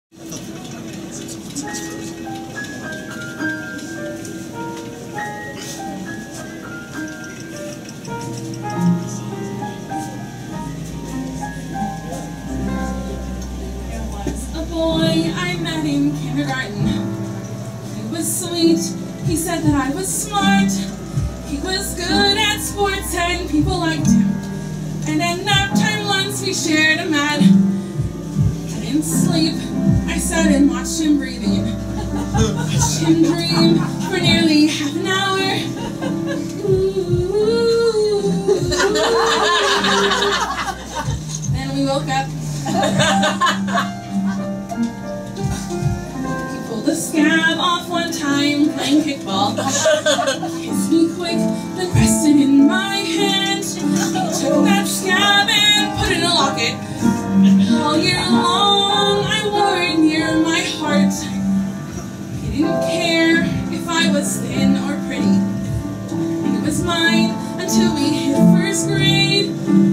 Boy I met in kindergarten. He was sweet, he said that I was smart. He was good at sports and people liked him. And at nap time once we shared a mat. I didn't sleep, I sat and watched him breathing. Watched him dream for nearly half an hour. Then we woke up. The scab off one time playing kickball. Kissed me quick, then pressed it in my hand. He took that scab and put it in a locket. All year long I wore it near my heart. He didn't care if I was thin or pretty. It was mine until we hit first grade.